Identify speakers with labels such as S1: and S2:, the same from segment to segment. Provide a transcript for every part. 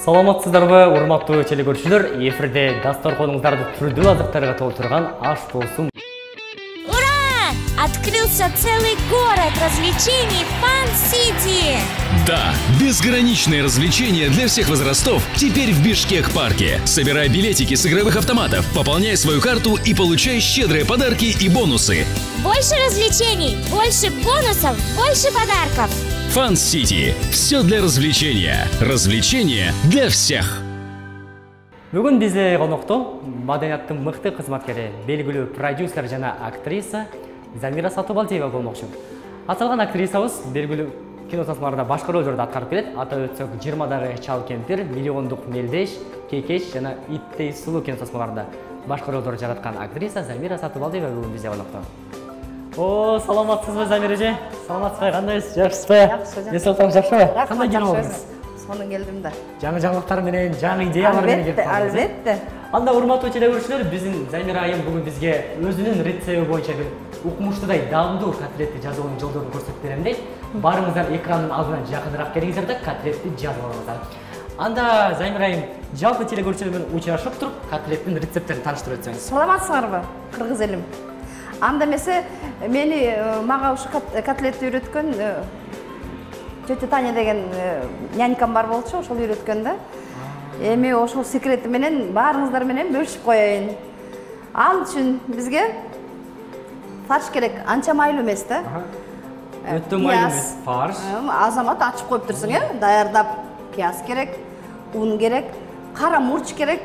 S1: Саламатсыздарбы, урматтуу телекөрүүчүлөр, эфирде дасторконуңдарды түрдүү азыктарга толтурган аш болсун.
S2: Ура! Открылся целый город развлечений Фан-Сити!
S3: Да, безграничные развлечения для всех возрастов теперь в Бишкек-парке. Собирай билетики с игровых автоматов, пополняй свою карту и получай щедрые подарки и бонусы.
S2: Больше развлечений, больше бонусов, больше подарков.
S3: Фан-Сити. Все для развлечения. Развлечения для всех.
S1: Бүгүн бизде конокто маданияттын мыкты кызматкери, белгилүү продюсер жана актриса Замира Сатыбалдиева болмокчу. Аталган актрисабыз белгилүү кино тасмаларда башка ролдорду аткарып келет. Атап өтсөк, 20-дагы чал кемпир, миллиондук мелдеш, кекеш жана иттей сулуу кино тасмаларда башка ролдорду жараткан актриса Замира Сатыбалдиева бүгүн бизде конокто. О, саламатсызбы, Замира эже? Саламатсызбы, кандайсыз? Жакшысызбы?
S4: Жакшы.
S1: Эсалтарыңыз жакшыбы? Кандай кино болдуңуз?
S4: Сонун келдим да.
S1: Жаңы жаңылыктар менен, жаңы идеялар менен келип калдыңыз.
S4: Албетте.
S1: Анда урматтуу телекөрүүчүлөр, биздин Замира айым бүгүн бизге өзүнүн рецепти боюнча бир укмуштуудай даамдуу котлетти жазуунун жолдорун көрсөтүп берем дейт. Барыңыздар экрандын алдына жакыныраак келиңиздер да котлетти жазып алыңыздар. Анда Замира айым жалпы телекөрүүчүлөр менен учурашып туруп, котлеттин рецепттерин тааныштырып өтсөңүз.
S4: Саламатсыңарбы, кыргыз элим? Анда эмесе мага ушу котлетти үйрөткөн тетя Таня деген нянькам бар болчу, ошол үйрөткөн да. Эми ошол секрети менен баарыңыздар менен бөлүшүп коеюн. Ал үчүн бизге фарш керек, анча майлуу эмес да.
S1: Өтө майлуу эмес, фарш.
S4: Азамат ачып коюп турсуң, даярдап. Пияз керек, un керек, кара мурч керек,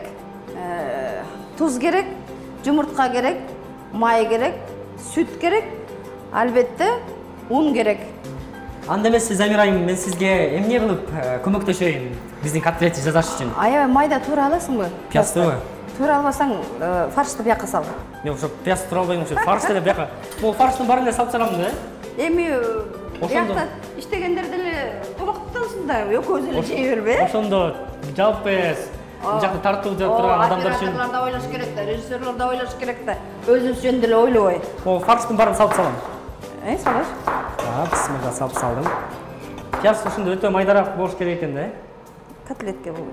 S4: туз керек, жумуртка керек, май керек, сүт керек, албетте un керек.
S1: Анда эмесе Замира айым, мен сизге эмне кылып көмөктөшөйүн биздин котлетти жасаш үчүн?
S4: Аябай майда туура аласыңбы?
S1: Пияздыбы?
S4: Туура албасаң, фаршты бияка сал.
S1: Мен ошо пияз туура албайм, ошо фаршты эле бияка. Бул фарштын баарын эле салып салам да.
S4: Эми биякта иштегендер деле тамактансın да, экөөбүз эле жей бербей.
S1: Ошондо жалпы бул жакта тартылып турган адамдар үчүн
S4: операторлор да ойлош керек да, режиссерлор да ойлош керек да. Өзүбүз жөнүндө эле ойлобой.
S1: Фарштын баарын салып салам.
S4: Салаш.
S1: Бисмилла, салып салдым. Пияз ушунда өтө майдараак болуш керек экен да.
S4: Котлетке бул.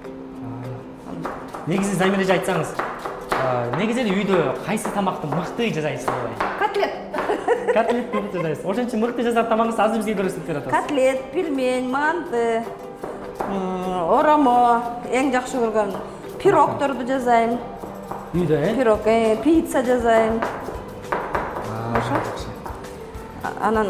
S1: Негизи Замира эже айтсаңыз, негизи эле үйдө кайсы тамакты мыкты жасайсыз деп?
S4: Котлет.
S1: Котлет мыкты жасайсыз. Ошон үчүн мыкты жасаган тамагыңызды азыр бизге көрсөтүп берип атасыз.
S4: Котлет, пельмень, манты, оромо, эң жакшы көргөн пирогторду жасайм.
S1: Үйдө,
S4: Пирог, пицца жасайм. Анан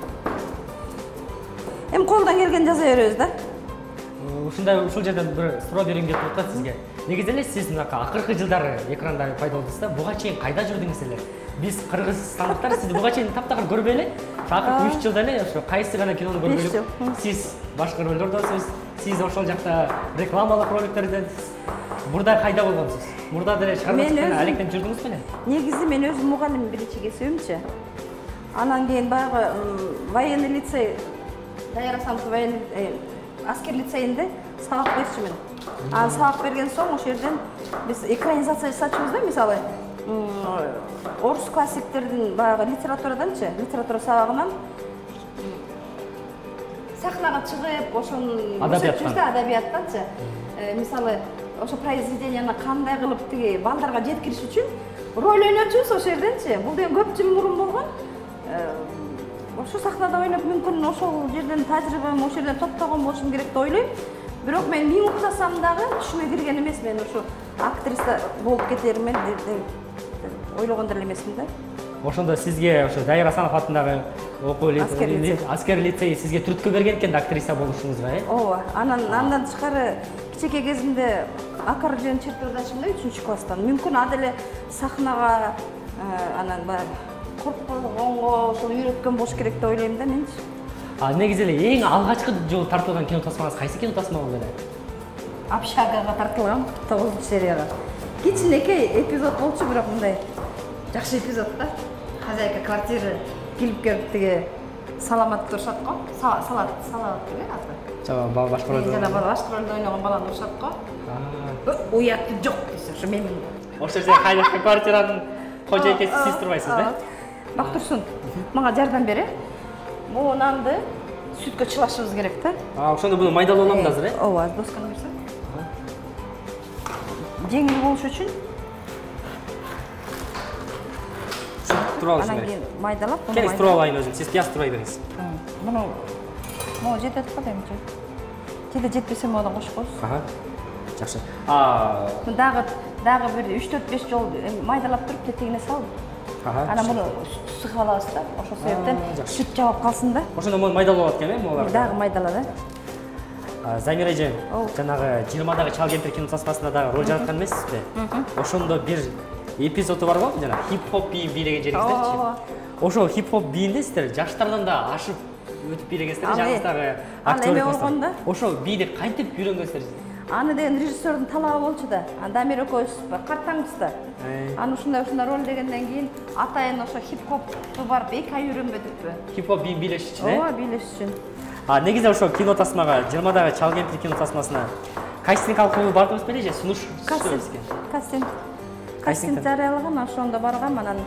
S4: колдон келген жаза беребиз да.
S1: Ушундай ушул жерден бир суроо бергим келип атат сизге. Негизи эле сиз мынакы акыркы жылдары экранда пайда болдуңуз да. Буга чейин кайда жүрдүңүз эле? Биз кыргызстандыктар сизди буга чейин таптакыр көрбөй эле. Акыркы 3 жылда эле ошо кайсы гана кинону көргөн элек. Сиз башка ролдордосуз. Сиз ошол жакта рекламалык роликтердесиз. Мурда кайда болгонсуз? Мурда деле чыгарып аткан алектенип жүрдүңүз беле?
S4: Негизи мен өзүм мугалим биринчи кесибимчи. Анан кийин баягы военный лицей Дайрасамды военный аскер лицейинде сабак берчүмүн. Анан сабак берген соң ошол жерден биз экранизация жасачубуз да, мисалы орус классиктердин баягы литератураданчы, литература сабагынан сахнага чыгып, ошонун адабияттанчы. Мисалы ошо произведенияны кандай кылып тиги балдарга жеткириш үчүн роль ойночубуз ошол жерденчи. Бул деген көп жыл мурун болгон. Ошо сахнада ойноп, мүмкүн ошол жерден тажрыйбам, ошол жерден топтогон болушум керек деп ойлойм. Бирок мен миң уктасам дагы түшүмө кирген эмес, мен ошо актриса болуп кетермен деп ойлогон деле эмесмин да.
S1: Ошондо сизге ошо Дайыр Асанов атындагы окуу аскер лицей сизге түрткү берген экен да актриса болушуңузга,
S4: Ооба. Андан тышкары кичине кезимде аккордеон чертеждашым да 3-класстан. Мүмкүн ал деле сахнага анан коркконго ошол үйрөткөн болуш керек деп ойлойм да менчи.
S1: Негизи эле эң алгачкы жолу тартылган кино тасмаңыз кайсы кино тасма болду эле?
S4: Общагага тартылгам 9-серияга. Кичинекей эпизод болчу, бирок мындай жакшы эпизод да. Хозяйка квартира келип тиги саламат турушат го. Салат деген аты.
S1: Жана башка ролдо.
S4: Жана башка ролдо ойногон баланы урушат го. Уяты жок десе, ошо мен.
S1: Ошол жерде хозяйка квартиранын кожойкеси сиз турбайсыз да?
S4: Бак турсун. Мага жардам бер. Бул нанды сүткө чылашыбыз керек да.
S1: Ошондо буну майдалап аламын да азыр,
S4: Ооба, досканы берсең. жеңіл болуш үчүн
S1: туруп алыш
S4: анан
S1: керек.
S4: кийин майдалап,
S1: Келиңиз туруп алайын өзүм. Сиз пияз турбай бериңиз.
S4: Муну могу жетет го дейм. Жеде жетпесе модан кошуп коесуз.
S1: Аха. Жакшы.
S4: Дагы бир 3-4-5 жол майдалап туруп тетигине салып. Анан муну сыгып алабыз да. Ошол себептен сүт жабап калсын да.
S1: Ошондо муну майдалап экен, могулар.
S4: Дагы майдалады.
S1: Замира эже, жанагы 20-дагы Чал кемпир кинотасмасында дагы роль жараткан эмессизби? Ошондо бир эпизоду бар го, жана хип-хоп бийин бийлеген жериңиздерчи? Ошол хип-хоп бийинде сиздер жаштардан да ашып өтүп бийлегенсиздер, жаңыздагы актер. Ошол бийди кантип үйрөнгөнсүздөр?
S4: Аны деген режиссердин талабы болчу да. Дамир экөөбүз картаңбыз да. Аны ушундай роль дегенден кийин атайын ошо хип-хопту барып 2 ай үйрөнбөдүкпү?
S1: Хип-хоп бийин бийлеш үчүн,
S4: Ооба, бийлеш үчүн.
S1: Негизи ошо кино тасмага 20-дагы Чал кемпир кино тасмасына кастинг алып бардыңыз беле же сунуш
S4: Кастинг жарыялаган, ошондо баргам, анан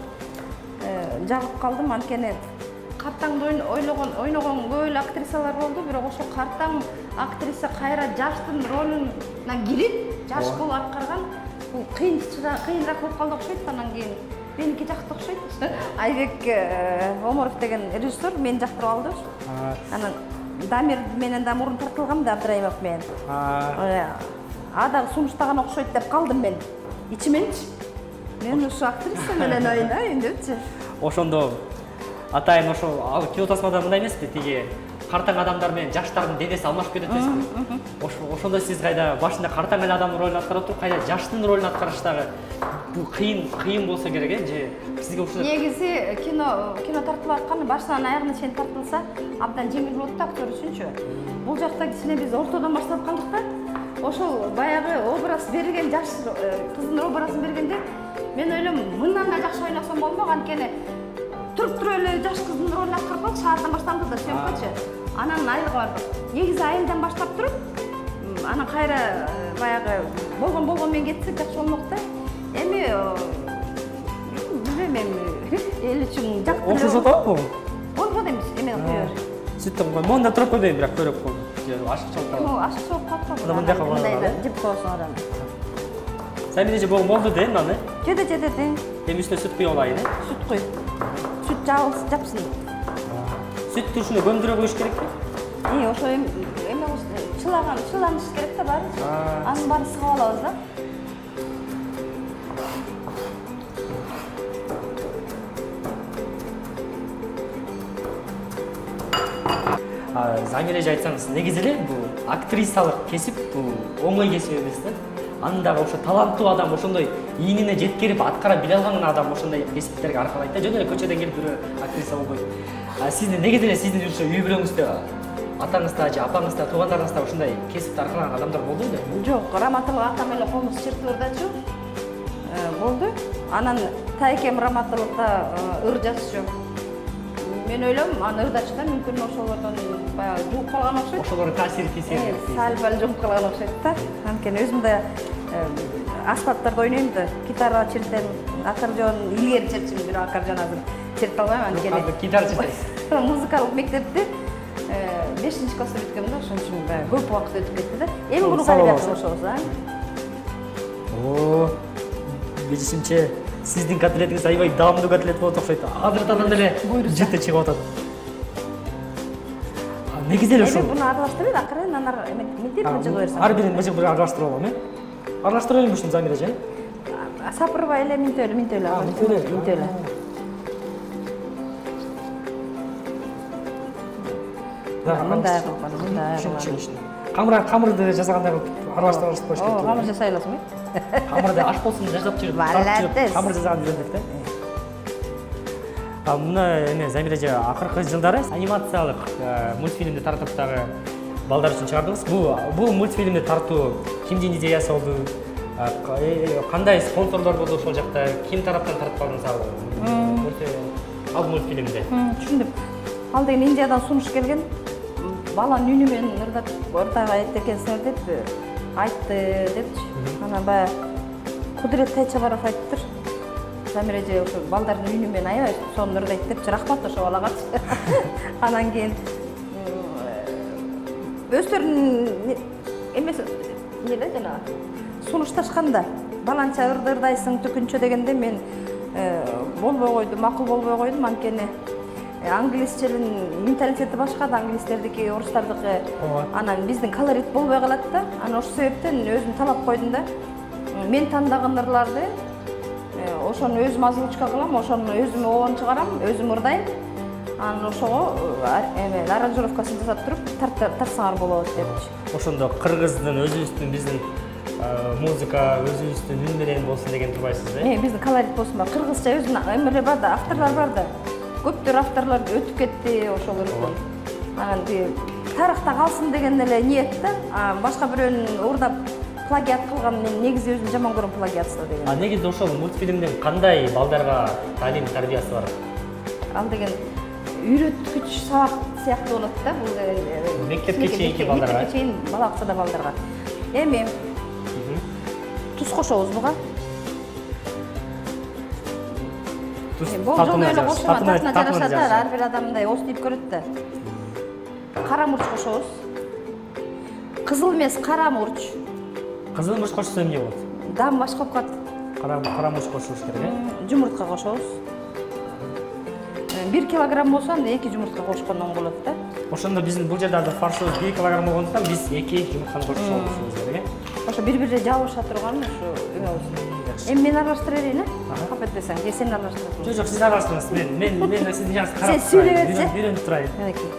S4: жагып калдым, анткени картаңды ойногон көп эле актрисалар болду, бирок ошо картаң актриса кайра жаштын ролуна кирип, жаш болуп аткарган, бул кыйыныраак болуп калды окшойт. Анан кийин меники жакты окшойт. Айбек Оморов деген режиссер мени жактырып алды. Анан Дамир менен да мурун тартылгам да, Абдрайымов менен. Дагы сунуштаган окшойт деп калдым мен. Ичименчи. Мен ушу актриса менен ойнойм депчи.
S1: Ошондо атайын ошо кино тасмада мындай эмеспи, тиги картаң адамдар менен жаштардын денеси алмашып кетет эмеспи? Ошондо сиз кайда башында картаң эле адамдын ролун аткарып туруп, кайда жаштын ролун аткарыш дагы бул кыйын болсо керек, же сизге ушул
S4: негизи кино тартылып аткан башынан аягына чейин тартылса абдан жеңил болот да актер үчүнчү. Бул жакта кичине биз ортодон баштап калдык да. Ошол баягы образ берген, жаш кыздын образын бергенде мен ойлойм, мындан да жакшы ойносом болмок, анткени туруп эле жаш кыздын ролун аткарып алып, шаардан башталды да съемкачы. Анан айылга бардык. Негизи айылдан баштап туруп, анан кайра баягы болгон менен кетсек жакшы болмок да. Эми билбейм, эл үчүн жакты.
S1: Ошо тоопу?
S4: Болбойт эмес, эмени коёр.
S1: Сүттүм го, монда туруп койбойм, бирок көрөп койдум. Ашык чалып калат.
S4: Ашык чалып калат.
S1: Мындай калган.
S4: Мындай жеп коесуң адам.
S1: Замира эже болду дейм аны.
S4: Жеде.
S1: Эми үстүнө сүт куюп алайын,
S4: Сүт куй. Сүт жапсын.
S1: Сүттү ушуну көмдүрө коюш керекпи?
S4: Ошо эме чыланыш керек да баары. Анын баарын сыгып алабыз да.
S1: Замира эже айтсаңыз, негизи эле бул актрисалык кесип бул оңой кесип эмес да. Андагы ошо таланттуу адам, ошондой ийинине жеткирип аткара биле алган адам ошондой кесиптерге аркалайт да. Жөн эле көчөдөн келип бирөө актриса болбойт. Сиздин негизи эле сиздин ушу үй бүлөңүздө атаңызда же апаңызда, туугандарыңызда ушундай кесипти аркалаган адамдар болду беле?
S4: Жок, Раматылык атам эле комуз чертурдачу болду. Анан тайкем Раматылыкта ыр жазчу. Мен ойлойм, аны ырдачыда мүмкүн ошолордон баягы жугуп калган окшойт.
S1: Ошолордун таасири тийсе.
S4: Сал-пал жугуп калган окшойт да. Анткени өзүм да аспаптарда ойнойм да, гитара чертем, аккордеон илгери чертчүмүн, бирок аккордеон азыр черте албайм, анткени
S1: Гитара чертесиз.
S4: Музыкалык мектепти 5-класста бүткөм да, ошон үчүн көп убакыт өтүп кетти да. Эми буну кайра башлаганбыз,
S1: Билишимче, сиздин котлетиңиз аябай даамдуу котлет болот окшойт. Азыртадан эле жыты чыгып атат. Негизи эле ушул.
S4: Буну аралаштырып, акырын анар мынтип мыжыгып берсем.
S1: Ар бирин мыжыгып аралаштырып алам, Аралаштыра элем ушун Замира эже?
S4: Сапырбай эле минтип эле. Минтип эле. Мындай кылып.
S1: Камырды жасагандай кылып аралаштырып коюш керек.
S4: Камыр жасай аласың,
S1: Камырды аш болсун жасап жүрүп, камыр жасаган үйрөндүк да. Мына эме Замира эже акыркы жылдары анимациялык мультфильмди тартып дагы балдар үчүн чыгардыңыз. Бул мультфильмди тартуу кимдин идеясы болду? Кандай спонсорлор болду ошол жакта? Ким тараптан тартып алдыңыз ал мультфильмди?
S4: Түшүндүм. Ал деген Индиядан сунуш келген. Баланын үнү менен ырдага айт экенсиңер деп айтты депчи. Анан баягы Кудурет Тайчабаров айтыптыр. Замира эже ошо балдардын үнү менен аябай сонун ырдайт депчи. Рахмат ошо балагачы. Анан кийин өздөрүнүн эмеси эле жанагы сунушташканда баланча ырдырдайсың түкүнчө дегенде мен болбой койдум, макул болбой койдум. Анткени англисчелин менталитети башка да, англистердики, орустардыкы. Анан биздин колорит болбой калат да. Анан ошол себептен өзүм талап койдум да. Мен тандаган ырларды ошону өзүм озвучка кылам, ошону өзүм оон чыгарам, өзүм ырдайм. Анан ошого аранжировкасын жасап туруп тартсаңар болот депчи.
S1: Ошондо кыргыздын өзүбүздүн биздин музыка өзүбүздүн үн менен болсун деген турбайсыз да?
S4: Биздин колорит болсун. Кыргызча өзүнүн эмелери бар да, авторлор бар да. Көптөр авторлор өтүп кетти ошол өрдөн. Анан тарыхта калсын деген эле ниет да. Башка бирөөнүн уурдап плагиат кылган мен негизи өзүм жаман көрөм плагиатты деген.
S1: Негизи ошол мультфильмдин кандай балдарга талим тарбиясы бар?
S4: Ал деген үйрөткүч сабак сыяктуу болот да. Бул
S1: мектепке чейинки балдарга.
S4: Мектепке чейин бала бакчада балдарга. Эми туз кошобуз буга. Болжол эле кошуна татына жарашат да, ар бир адам мындай ос тийип көрөт да. Кара мурч кошобуз. Кызыл эмес, кара мурч.
S1: Кызыл мурч кошсо эмне болот?
S4: Дам башка болуп калат.
S1: Кара мурч кошушубуз керек, э?
S4: Жумуртка кошобуз. 1 килограмм болсо анда 2 жумуртка кошкон оң болот да.
S1: Ошондо биздин бул жерде фаршыбыз 1 килограмм болгондуктан биз 2 жумуртканы кошушубуз керек, э?
S4: Ошо бири-бирине жабыша турган ушу эмебиз. Эми мен аралаштыра берейин, кап этпесең, же сен аралаштырасың.
S1: Жок, сиз аралаштырыңыз. Мен сиздин жагыңызга карап
S4: сен сүйлөп берсең,
S1: үйрөнүп турайын.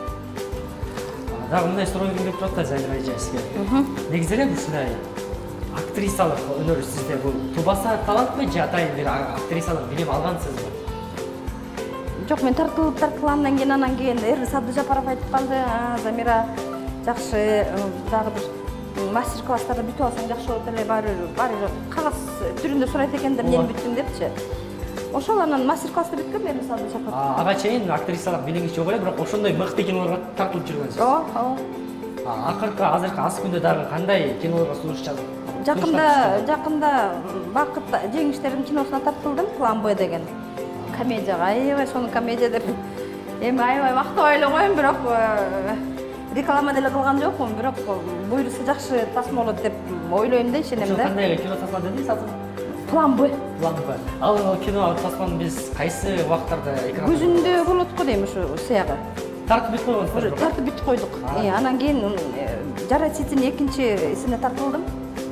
S1: Дагы мындай суроо келип турат да Замира эже сизге. Негизи эле ушундай актрисалык өнөр сизде бул тубаса талантпы же атайын бир актрисалык билим алгансызбы?
S4: Жок, мен тартылгандан кийин анан кийин Сабды Жапаров айтып калды, Замира жакшы, дагы бир мастер-класстарда бүтүп алсаң жакшы болот эле, баары кагаз түрүндө сурайт экендер, эмне бүттүң депчи. Ошол анан мастер-класста бүткөм мен Сабды Жапаров.
S1: Ага чейин актрисалык билимиңиз жок эле, бирок ошондой мыкты кинолорго тартылып жүргөнсүз.
S4: Ооба.
S1: Акыркы азыркы аз күндө дагы кандай кинолорго сунуш жазып?
S4: Жакында Бакыт жеңиштердин киносуна тартылдым, План Б деген. Комедияга, аябай сону комедия деп. Эми аябай мактабай эле коем, бирок реклама деле кылган жокмун, бирок буйруса жакшы тасма болот деп ойлойм да, ишенем да.
S1: Кандай кино тасма дедиңиз азыр?
S4: План Б.
S1: План Б. Ал кино тасманы биз кайсы убакыттарда экранга?
S4: Күзүндө болот го дейм ушу сыягы.
S1: Тартып бүтүп койгонсуздар.
S4: Уже тартып бүтүп койдук. Анан кийин Жарат Ситин экинчисине тартылдым.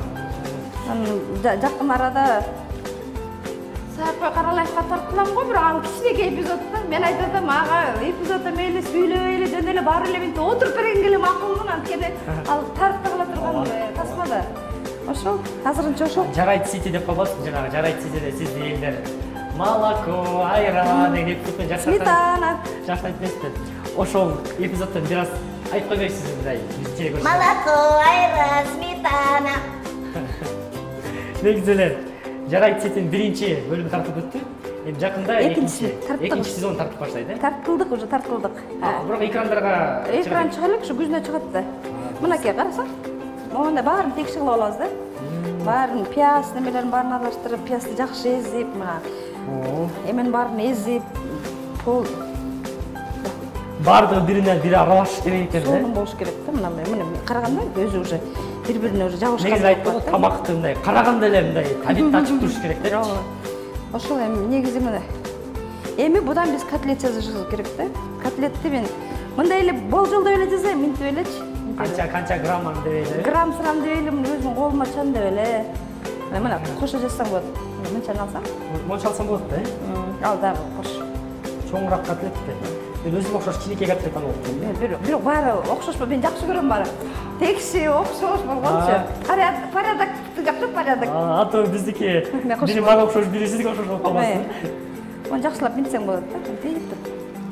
S4: Анан жакын арада Сарпай Каралаевга тартылам го, бирок ал кичинекей эпизодда. Мен айтып атам, ага эпизоддо мейли сүйлөбөй эле жөн эле баары эле мынтип отуруп бергенге эле макулмун, анткени ал тартып кала турган тасмада. Ошол азырынча ошол.
S1: Жарайт Сити деп коебузбу, жанагы Жарайт Ситиде сиздин элдер молоко, айран деген эпизоддон жакшы
S4: сметана
S1: жакшы айтпайсызбы? Ошол эпизоддон бир аз айтып койбойсузбу мындай теле көрсөтүү?
S2: Молоко, айран, сметана.
S1: Негизи эле Жарайт Ситин биринчи бөлүмү тартылып өттү. Эми жакында экинчи сезон тартып баштайт, э?
S4: Тартылдык, уже тартылдык.
S1: Бирок экрандарга
S4: экран чыга элек, ушу күзүнө чыгат да. Мынакей карасаң, могундай баарын текши кылып алабыз да. Баарын пияз немелерин баарын аралаштырып, пиязды жакшы эзип, мына эмен баарын эзип, пол
S1: баардыгы биринен бири аралашыш керек экен да.
S4: Сонун болуш керек да. Мына караганда өзү уже бири-бирине уже жабышкан.
S1: Негизи айтып го тамакты мындай караганда эле мындай табитти ачып туруш керек да.
S4: Ошол эми негизи мына. Эми будан биз котлет жазышыбыз керек да. Котлетти мен мындай эле болжолдой эле жазайм, минтип элечи.
S1: Канча грамм деп эле.
S4: Грамм сырам деп эле, өзүм колума чан деп эле. Мына кошо жазсаң болот. Мынчаны алсаң?
S1: Монча алсаң болот да.
S4: Ал дагы кош.
S1: Чоңураак котлетти. Мен өзүм окшош кичинекей котлет алып отурдум.
S4: Бирок баары окшошпу, мен жакшы көрөм баары. Текши, окшош болгончу. Порядокты жакшы, порядок.
S1: А то биздики бири мага окшош, бири сизге окшош болуп калбасын.
S4: Оны жакшылап минтсең болот да. Тейип тур.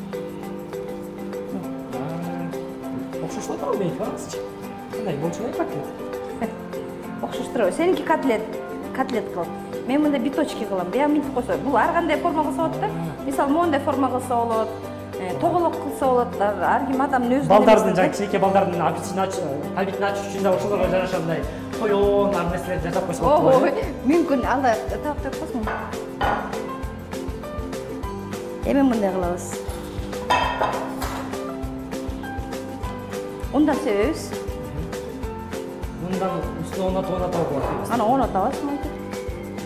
S1: Окшош болот мен караңызчы. Кандай болчу котлет?
S4: Окшоштур. Сеники котлет кылып. Мен мындай биточки кылам. Буяк минтип койсо, бул ар кандай форма кылса болот да. Мисалы, моундай форма кылса болот. Тоголок кылса болот. Ар ким адамдын өзүнүн
S1: балдардын жана кичинекей балдардын табитин ачыш үчүн да ошолорго жараша мындай тоён нерселерди жасап койсо болот.
S4: Ой, мүмкүн. Алда таап деп койсоң. Эми мындай кылабыз. Ундан себебиз.
S1: Мындан үстүнө онотуп болот.
S4: Ана онотабыз мынтип.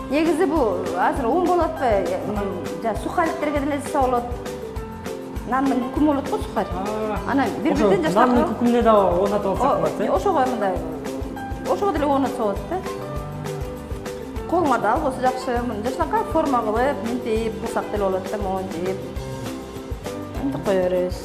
S4: Негизи бул азыр ун болуп атпайбы? Жана сухариктерге деле жасаса болот. Нандын күкүмү болот го сухарик. Ана бир-бирден жашап.
S1: Нандын күкүмүнө да орнотуп алсак болот, э?
S4: Ошого мындай. Ошого деле орнотсо болот, да. Колуңа да алгысы жакшы. Жашнакай форма кылып, минтип кылсак деле болот да, монтип. Антип кое беребиз.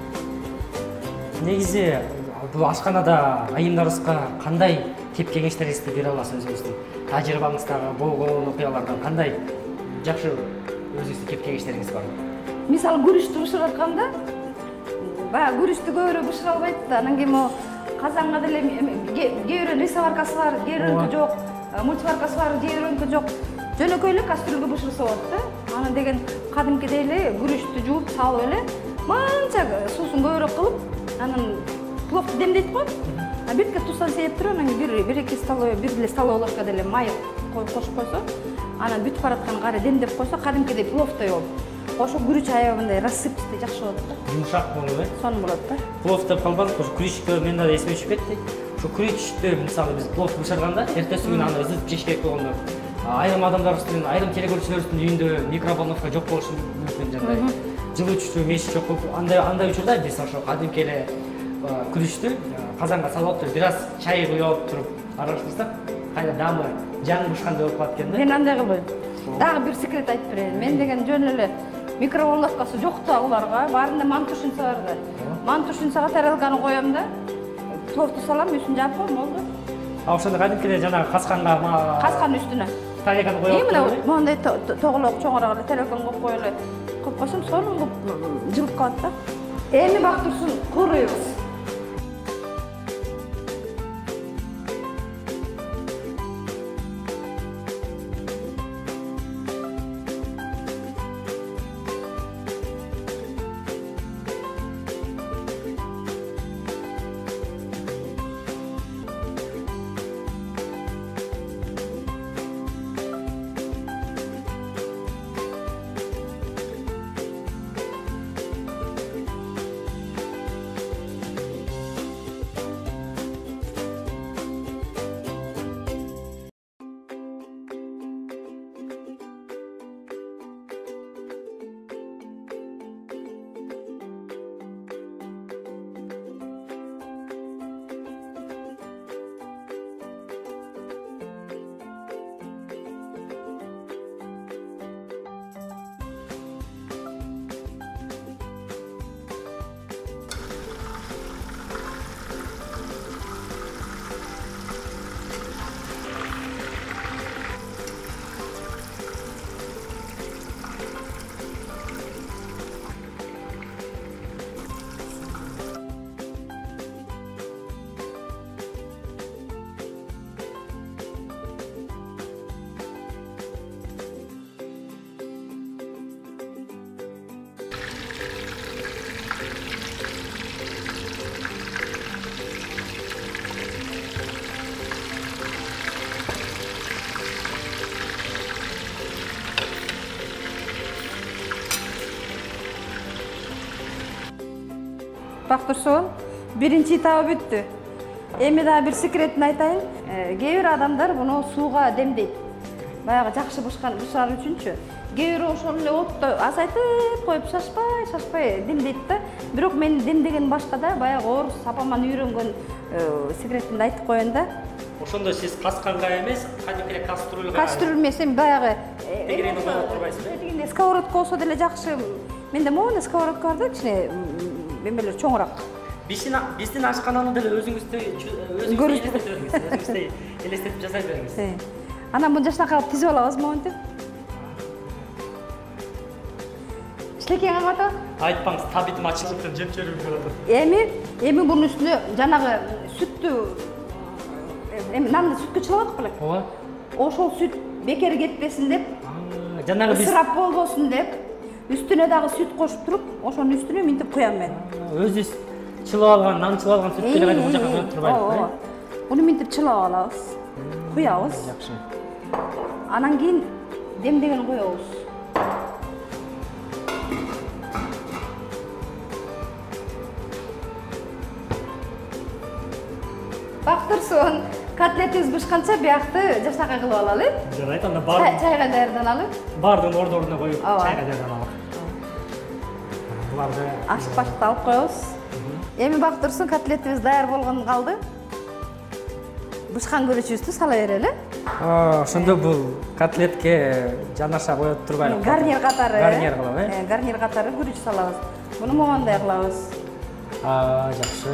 S1: Негизи бул ашканада айымдарыбызга кандай кеп кеңештериңизди бере аласыз өзүңүздүн тажрыйбаңыздагы болгон окуялардан кандай жакшы өзүңүздүн кеп кеңештериңиз бар?
S4: Мисалы күрүчтү бышырып атканда, баягы күрүчтү көбүрөөк бышыра албайт да. Анан кийин казанга деле кээ рисоваркасы бар, кээ жок, мультиваркасы бар, кээ жок. Жөнөкөй эле кастрюльгө бышырса болот да. Аны деген кадимкидей эле күрүчтү жууп салып эле, манча суусун көбүрөөк кылып, анан пловду демдейт го. Бирке туздан сееп туруп, анан бир-эки столовый, бир эле столовый ложка деле май кошуп койсо, анан бүтүп бараткан кары демдеп койсо, кадимкидей пловдой болуп. Ошо күрүч аябай мындай рассыпчатый жакшы болот да.
S1: Жумшак болуп, э?
S4: Сонун болот да.
S1: Плов деп калбадык, ошо күрүчкө мен да эсиме түшүп кетти. Ошо күрүчтү мисалы биз плов бышырганда, эртеси күнү аны ызытып жеш керек болгондо, айрым адамдарыбыздын, айрым телекөрүүчүлөрүбүздүн үйүндө микроволновка жок болушу мүмкүн жандай. Жылуучу меш жок болуп, андай учурда биз ошо кадимки эле күрүчтү казанга салып туруп, бир аз чай куюп туруп аралаштырсак, кайда даамы жаңы бышкандай болуп калат экен да.
S4: Мен андай кылбайм. Дагы бир секрет айтып берейин. Мен деген жөн эле микроволновкасы жок да уларга, барында мантушинца бар да. Мантушинцага тарелканы коём да, пловду салам, үстүн жаап коем, болду.
S1: Ошондо кадимкидей жанагы касканга
S4: касканын үстүнө
S1: тарелканы коюп
S4: туруп, мондай тоголок чоңураак эле тарелканы коюп коюп эле коюп койсом, сонун кылып жылып калат да. Эми Бактурсун кууруйбуз. Бактурсун, биринчи этабы бүттү. Эми да бир секретин айтайын. Кээ бир адамдар муну сууга демдейт. Баягы жакшы бышкар үчүнчү. Кээ бир ошол эле отто азайтып коюп шашпай демдейт да. Бирок мен демдеген башка да, баягы орус апаман үйрөнгөн секретин айтып коеюн да.
S1: Ошондо сиз касканга эмес, кадимки кастрюльга.
S4: Кастрюль эмес, эми баягы
S1: тегерени коюп турбайсызбы?
S4: Тегерени сковородка болсо деле жакшы. Менде моуна сковородка бар да, кичине эмелер чоңураак.
S1: Биздин ашкананы деле өзүңүздү элестетип жасай бериңиз.
S4: Анан муну жашнакай кылып тизип алабыз монтип. Иштекең аңата?
S1: Айтпаңыз, табитим ачылыктан жемчөрүп калат.
S4: Эми бунун үстүнө жанагы сүттү нанды сүткө чылабак белек.
S1: Ооба.
S4: Ошол сүт бекер кетпесин деп,
S1: жанагы биз
S4: ысырап болбосун деп, үстүнө дагы сүт кошуп туруп, ошонун үстүнө минтип коям мен.
S1: Өзүбүз чылап алган, нан чылап алган сүттү эле бул жака коюп турбайбыз.
S4: Буну минтип чылап алабыз, куябыз.
S1: Жакшы.
S4: Анан кийин демдеген коебуз. Бактурсун, котлетиңиз бышканча биякты жашакай кылып алалы.
S1: Жарайт, анда бар.
S4: Чайга даярданалы.
S1: Бардын ордоруна коюп, чайга даярданалы. Буларды
S4: ашык-башыкты алып коебуз. Эми Бактурсун котлетибиз даяр болгон калды. Бышкан күрүчүбүздү сала берели.
S1: Ошондо бул котлетке жанаша коюп турбайлы.
S4: Гарнир катары.
S1: Гарнир кылабыз,
S4: Гарнир катары күрүч салабыз. Буну моундай кылабыз.
S1: Жакшы.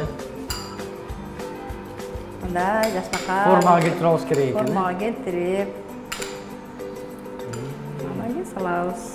S4: Мындай жашнакай.
S1: Формага келтирип алыш керек экен.
S4: Формага келтирип. Мындай салабыз.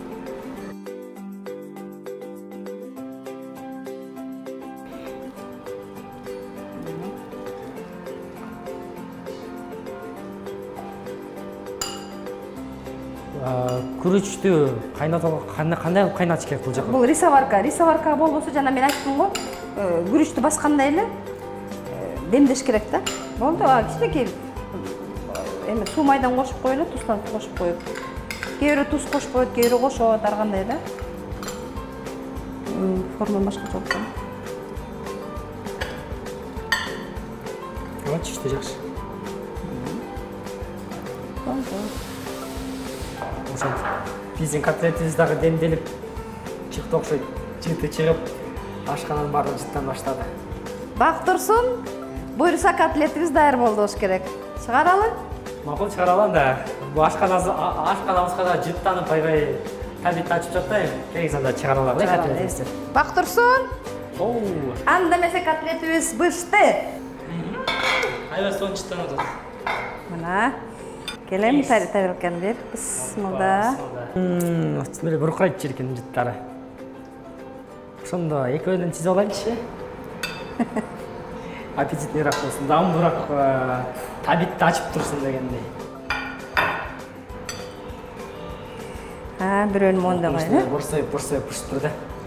S1: Күрүчтү кандай кайнатыш керек бул жака?
S4: Бул рисоварка болбосо жана мен айттым го, күрүчтү баскандай эле демдеш керек да. Болду, кичинекей эми суу майдан кошуп коелу, туздан кошуп коюп. Кээ бирөө туз кошуп коет, кээ бирөө кошот, ар кандай да. Форма башкача болот.
S1: Чишти жакшы. Биздин котлетибиз дагы демделип чыкты окшойт. Жыты чыгып, ашкананын баардыгы жыттан баштады.
S4: Бактурсун, буйруса котлетибиз даяр болду болуш керек. Чыгаралы?
S1: Макул чыгаралы анда. Бул ашканабызга да жыттанып аябай табит ачып жатты. Керек анда чыгаралы котлетибизди.
S4: Бактурсун. Анда эмесе котлетибиз бышты.
S1: Аябай сонун жыттанып атат.
S4: Мына келем тарелканы бер. Бисмилла.
S1: Мына буркурайт жеркин жыттары. Ошондо экөөнүн чизип алайынчы. Аппетитныйраак болсун, дамдуураак табитти ачып турсун дегендей.
S4: Бирөөнү моундай коелу.
S1: Бурсайып пышып турду.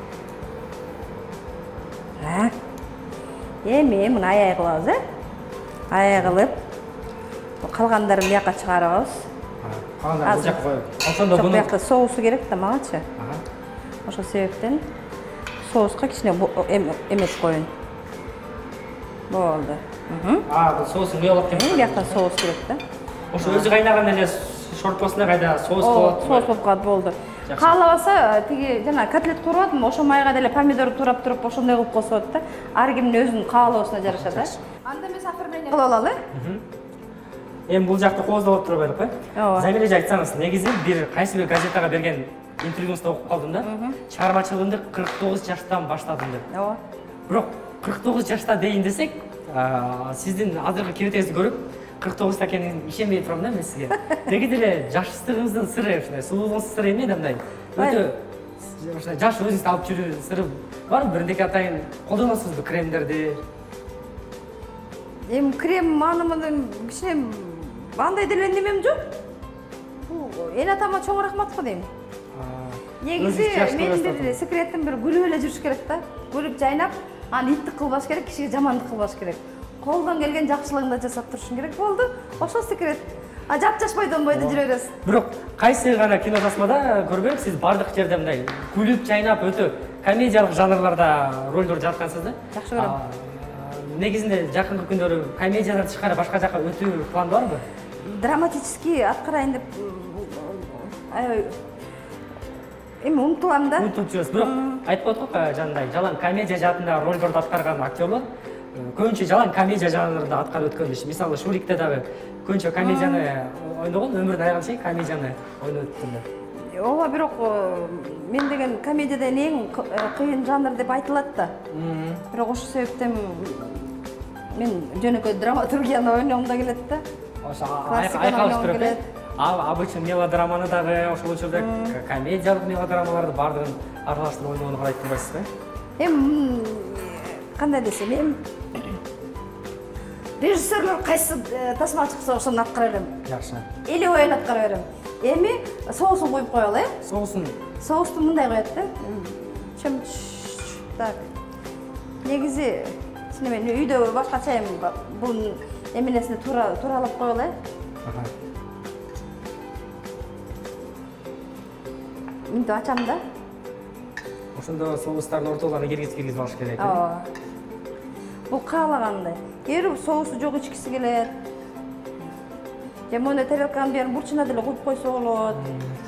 S4: Эми муну аяй кылабыз, аяй кылып, калгандарын бияка чыгарабыз.
S1: Калгандарын бул жака коюп. Ошондо
S4: буну бияка соусу керек да магачы. Ошол себептен соуска кичине эмес коюн. Болду.
S1: Бул соусун куялап кетти.
S4: Бияка соус керек да.
S1: Ошо өзү кайнаган эле шорпосуна кайда соус болот.
S4: Соус болуп калат, болду. Каалабаса тиги жана котлет куруп атам, ошо майга деле помидор турап туруп ошондой кылып койсо болот да. Ар кимдин өзүнүн каалоосуна жараша да. Анда эмес оформление кылып алалы.
S1: Эми бул жакты кооздолуп турбайлык, Замира эже айтсаңыз, негизи бир кайсы бир газетага берген интервьюңузда окуп калдым да. Чыгармачылыгымды 49 жаштан баштадым деп. Бирок 49 жашта дейин десек, сиздин азыркы кебетеңизди көрүп, 49 экенин ишенбей турам да мен сизге. Деги деле жаштыгыңыздын сыры, ушундай сулуулугуңуздун сыры эмне мындай? Өтө ушундай жаш өзүңүз алып жүрүү сыры барбы? Бирдеке атайын колдоносузбу кремдерди?
S4: Эми крем анымын кичине андай деле немем жок. Эл атама чоң рахмат го дейм. Негизи менин бир секретим бир күлүп эле жүрүш керек да. Күлүп жайнап, аны иттик кылбаш керек, кишиге жамандык кылбаш керек. Колдон келген жакшылыгыңды жасап турушуң керек болду. Ошол секрет. Жап-жаш бойдон-бойдо жүрө бересиз.
S1: Бирок кайсы гана кино тасмада көргөм, сиз бардык жерде мындай күлүп жайнап өтө комедиялык жанрларда ролдор жаткансыз да.
S4: Жакшы көрөм.
S1: Негизинде жакынкы күндөрү комедиядан тышкары башка жака өтүү план барбы?
S4: Драматический аткарайын деп аябай эми умтулам да.
S1: Умтулуп жүрөсүз. Бирок айтып атат го жандай жалаң комедия жаатында ролдорду аткарган актерлор көбүнчө жалаң комедия жанрында аткарып өткөн иш. Мисалы Шурикте дагы көбүнчө комедияны ойногон, өмүрүнүн аягына чейин комедияны ойноп өткөн.
S4: Ооба, бирок мен деген комедиядан эң кыйын жанр деп айтылат да. Бирок ошол себептен мен жөнөкөй драматургияны ойногум да келет да.
S1: Ошо айкалыштырып келет. Обычный мелодраманы дагы ошол учурда комедиялык мелодрамаларды баардыгын аралаштырып ойногону каалайт турбайсызбы?
S4: Эми кандай десем, эми режиссерлор кайсы тасма чыкса ошону аткара берем.
S1: Жакшы.
S4: Эли оюн аткара берем. Эми соусын коюп коелу, Соусту мындай коет да. Так. Негизи мен үйдө башкача эми бул эмнесине туралап коелу. Мынтип ачам да.
S1: Ошондо соустардын ортолугуна киргизип алыш керек.
S4: Бул каалагандай. Кээ бирөө соусу жок ичкиси келет. Темоне тарелканын бәрін бурчуна деле куюп койсо болот.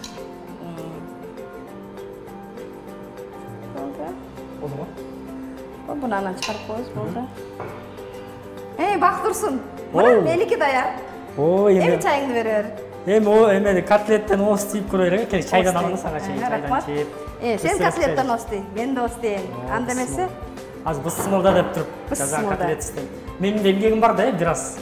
S1: Болду го?
S4: Буну анан чыгарып коебуз, болду. Бак турсун. Мына меники даяр. Эми чайыңды бере бер.
S1: Эми о эме котлеттен ооз тийип көрө берең, керек чайдан алыңыз ага чайдан чейип.
S4: Сен котлеттен ооз тий, мен да ооз тейин. Анда эмесе
S1: азыр бысмылда деп туруп жазган котлет истем. Менин да эмгегим бар да, бир аз.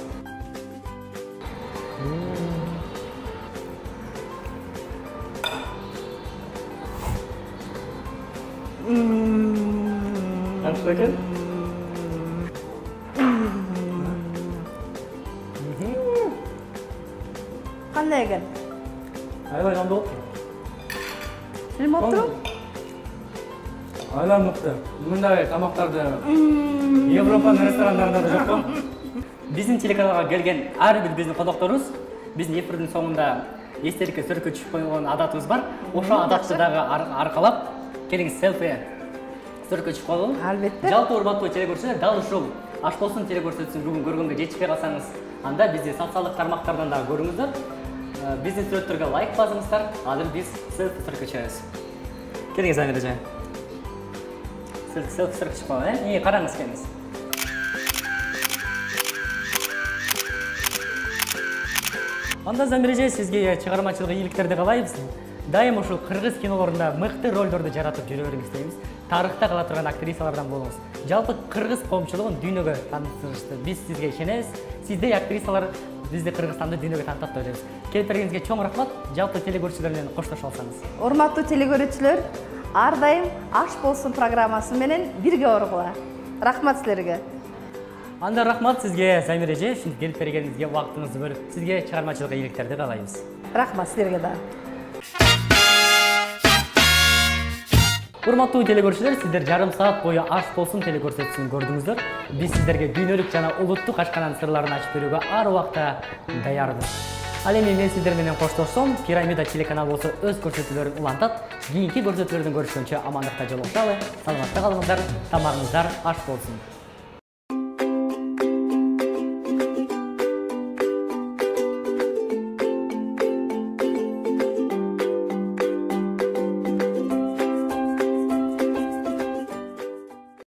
S1: Кантип экен?
S4: кандай экен?
S1: Аябай оңдоо.
S4: Лимонту?
S1: Аябай мыкты. Мындай тамактарды Европанын ресторандарында да жок го. Биздин телеканалга келген ар бир биздин конокторубуз биздин эфирдин соңунда эстеликке сүрөткө түшүп койгон адатыбыз бар. Ошо адатты дагы аркалап келиңиз селфи сүрөткө түшүп калалы.
S4: Албетте.
S1: Жалпы урматтуу телекөрүүчүлөр, дал ушул аш болсун телекөрсөтүүсүн бүгүн көргөнгө жетишпей калсаңыз, анда бизди социалдык тармактардан дагы көрүңүздөр. Биздин сүрөттөргө лайк басыңыздар. Азыр биз селфи сүрөткө чыгабыз. Келиңиз Амир эже. Селфи сүрөткө чыгып калалы, караңыз келиңиз. Анда Замир эже, сизге чыгармачылык ийгиликтерди каалайбыз. Дайым ушул кыргыз кинолорунда мыкты ролдорду жаратып жүрө бериңиз дейбиз. Тарыхта кала турган актрисалардан болуңуз. Жалпы кыргыз коомчулугун дүйнөгө таанытышты. Биз сизге ишенебиз. Сиздей актрисалар бизди Кыргызстанды дүйнөгө таанытат деп ойлойбуз. Келип бергениңизге чоң рахмат. Жалпы телекөрүүчүлөр менен коштошуп алсаңыз.
S4: Урматтуу телекөрүүчүлөр, ар дайым аш болсун программасы менен бирге оргула. Рахмат силерге.
S1: Анда рахмат сизге Замир эже, ушинтип келип бергениңизге, убактыңызды бөлүп, сизге чыгармачылык ийгиликтерди каалайбыз.
S4: Рахмат силерге да.
S1: Урматтуу телекөрүүчүлөр, сиздер жарым саат бою аш болсун телекөрсөтүүсүн көрдүңүздөр. Биз сиздерге дүйнөлүк жана улуттук ашкананын сырларын ачып берүүгө ар убакта даярбыз. Ал эми мен сиздер менен коштошсом, Пирамида телеканалы болсо өз көрсөтүүлөрүн улантат. Кийинки көрсөтүүлөрдөн көрүшкөнчө амандыкта жолугушалы. Саламатта калыңыздар, тамагыңыздар аш болсун.